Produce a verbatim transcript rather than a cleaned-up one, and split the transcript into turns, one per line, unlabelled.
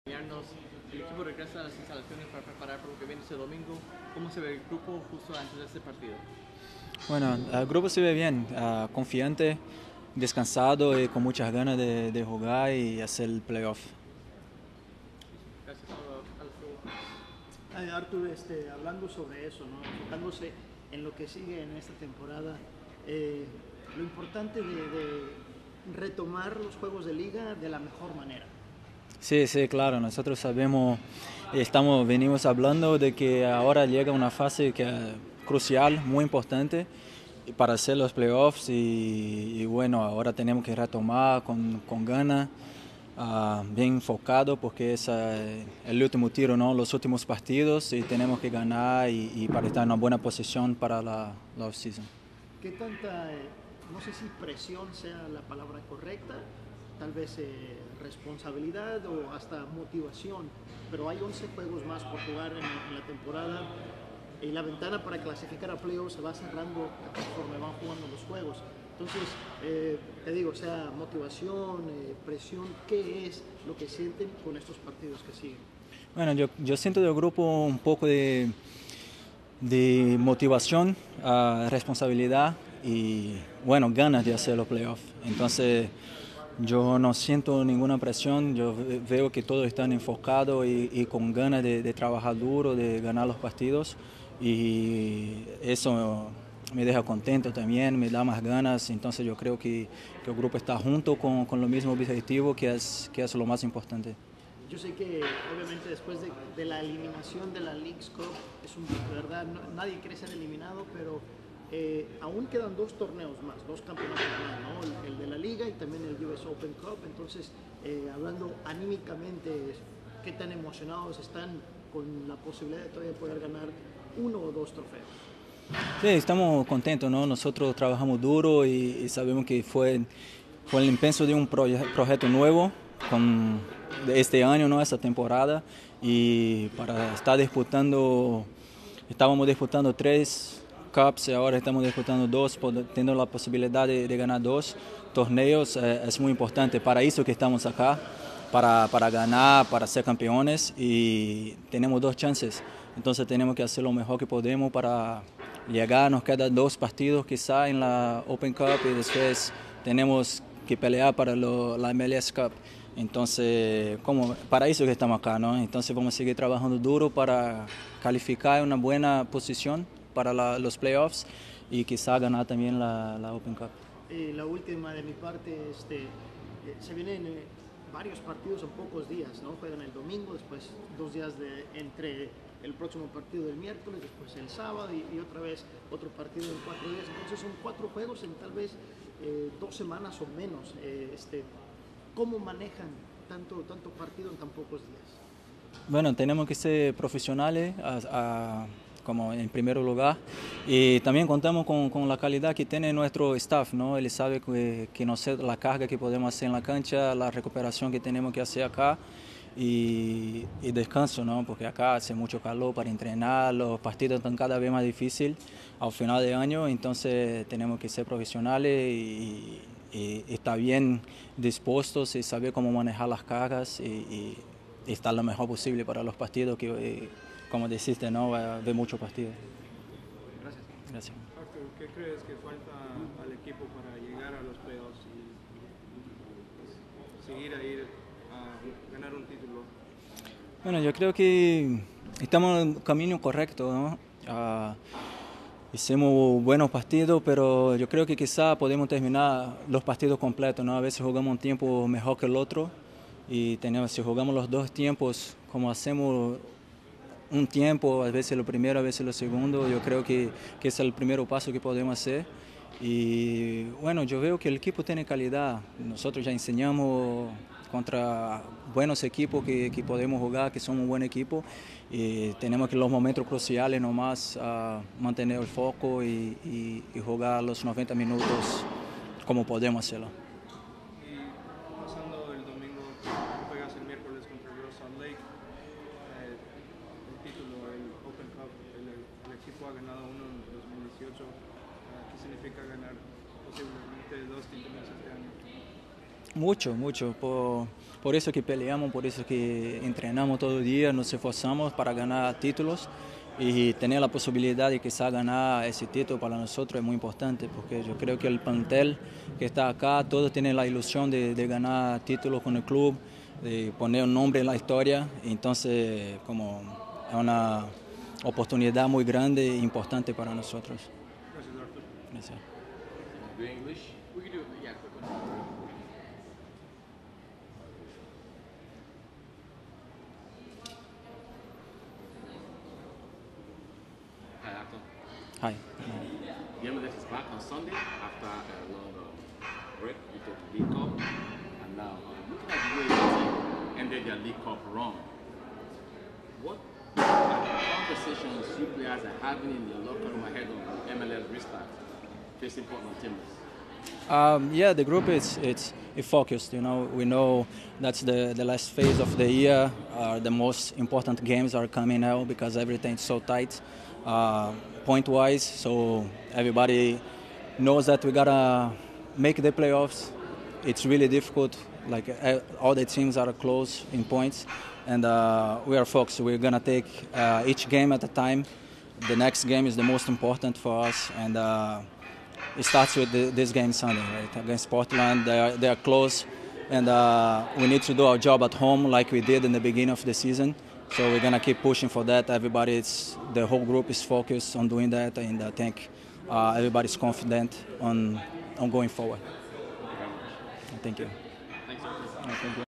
El equipo regresa a las instalaciones para preparar por lo que viene este domingo. ¿Cómo se ve el grupo justo antes de este partido?
Bueno, el grupo se ve bien, uh, confiante, descansado y con muchas ganas de, de jugar y hacer el playoff.
Gracias a las preguntas.
Ay, Arthur, este, hablando sobre eso, ¿no? Enfocándose en lo que sigue en esta temporada, eh, lo importante de, de retomar los juegos de liga de la mejor manera.
Sí, sí, claro, nosotros sabemos, estamos, venimos hablando de que ahora llega una fase que, crucial, muy importante para hacer los playoffs y, y bueno, ahora tenemos que retomar con, con ganas, uh, bien enfocado porque es uh, el último tiro, ¿no? Los últimos partidos y tenemos que ganar y, y para estar en una buena posición para la, la off-season.
¿Qué tanta, eh, no sé si presión sea la palabra correcta, tal vez eh, responsabilidad o hasta motivación, pero hay once juegos más por jugar en, en la temporada y la ventana para clasificar a playoffs se va cerrando conforme van jugando los juegos? Entonces, eh, te digo, sea motivación, eh, presión, ¿qué es lo que sienten con estos partidos que siguen?
Bueno, yo, yo siento del grupo un poco de, de motivación, uh, responsabilidad y, bueno, ganas de hacer los playoffs. Entonces, yo no siento ninguna presión, yo veo que todos están enfocados y, y con ganas de, de trabajar duro, de ganar los partidos y eso me deja contento también, me da más ganas, entonces yo creo que, que el grupo está junto con, con lo mismo objetivo que es, que es lo más importante.
Yo sé que obviamente después de, de la eliminación de la Leagues Cup, es un verdad, no, nadie quiere ser eliminado, pero eh, aún quedan dos torneos más, dos campeonatos más, ¿no? el, el de la Liga y también el U S Open Cup. Entonces, eh, hablando anímicamente, ¿qué tan emocionados están con la posibilidad de todavía poder ganar uno o dos trofeos?
Sí, estamos contentos, ¿no? Nosotros trabajamos duro y, y sabemos que fue, fue el empeño de un proye proyecto nuevo con, de este año, ¿no? Esta temporada, y para estar disputando, estábamos disputando tres Cups y ahora estamos disputando dos, teniendo la posibilidad de, de ganar dos torneos, eh, es muy importante. Para eso que estamos acá, para, para ganar, para ser campeones y tenemos dos chances. Entonces tenemos que hacer lo mejor que podemos para llegar. Nos quedan dos partidos quizá en la Open Cup y después tenemos que pelear para lo, la M L S Cup. Entonces, como, para eso que estamos acá, ¿no? Entonces vamos a seguir trabajando duro para calificar en una buena posición para la, los playoffs y quizá ganar también la, la Open Cup.
Eh, la última de mi parte, este, eh, se vienen eh, varios partidos en pocos días, ¿no? Juegan el domingo, después dos días de, entre el próximo partido del miércoles, después el sábado y, y otra vez otro partido en cuatro días. Entonces son cuatro juegos en tal vez eh, dos semanas o menos. Eh, este, ¿Cómo manejan tanto, tanto partido en tan pocos días?
Bueno, tenemos que ser profesionales a, a, como en primer lugar y también contamos con, con la calidad que tiene nuestro staff, ¿no? Él sabe que, que nos la carga que podemos hacer en la cancha, la recuperación que tenemos que hacer acá y, y descanso, ¿no? Porque acá hace mucho calor para entrenar, los partidos están cada vez más difíciles al final de año, entonces tenemos que ser profesionales y, y estar bien dispuestos y saber cómo manejar las cargas y, y estar lo mejor posible para los partidos que, como dijiste, ¿no? Va a haber muchos partidos.
Gracias.
Gracias.
Arthur, ¿qué crees que falta al equipo para llegar a los playoffs y, y seguir a ir a ganar un título?
Bueno, yo creo que estamos en el camino correcto, ¿no? Uh, hicimos buenos partidos, pero yo creo que quizá podemos terminar los partidos completos, ¿no? A veces jugamos un tiempo mejor que el otro y tenemos, si jugamos los dos tiempos como hacemos un tiempo, a veces lo primero, a veces lo segundo, yo creo que, que es el primer paso que podemos hacer. Y bueno, yo veo que el equipo tiene calidad, nosotros ya enseñamos contra buenos equipos que, que podemos jugar, que somos un buen equipo y tenemos que en los momentos cruciales nomás uh, mantener el foco y, y, y jugar los noventa minutos como podemos hacerlo.
Y pasando el domingo, juegas el miércoles contra el Salt Lake, eh, el título, el Open Cup, el, el equipo ha ganado uno en dos mil dieciocho, eh, ¿qué significa ganar posiblemente dos títulos este año?
Mucho, mucho. Por, por eso que peleamos, por eso que entrenamos todo el día, nos esforzamos para ganar títulos y tener la posibilidad de quizá ganar ese título para nosotros es muy importante, porque yo creo que el plantel que está acá, todos tienen la ilusión de, de ganar títulos con el club, de poner un nombre en la historia. Entonces, como es una oportunidad muy grande e importante para nosotros.
Gracias, Arthur.
Gracias.
Do English?
We can do it, yeah, quick one.
Hi, Arthur.
Hi.
The M L S is back on Sunday after a long um, break with the League Cup. And now, uh, looking at the way the team ended their League Cup run, what are the conversations you players are having in the locker room ahead of the M L S restart facing Portland Timbers?
Um, yeah, the group is it's it focused. You know, we know that's the, the last phase of the year. Uh, the most important games are coming now because everything's so tight, uh, point-wise. So everybody knows that we gotta make the playoffs. It's really difficult. Like uh, all the teams are close in points, and uh, we are focused. We're gonna take uh, each game at a time. The next game is the most important for us, and. Uh, It starts with the, this game Sunday, right? Against Portland. They are, they are close, and uh, we need to do our job at home like we did in the beginning of the season. So we're gonna keep pushing for that. Everybody, it's, the whole group is focused on doing that, and I think uh, everybody's confident on on going forward. Thank you.
Thanks, Arthur.
Uh, thank you.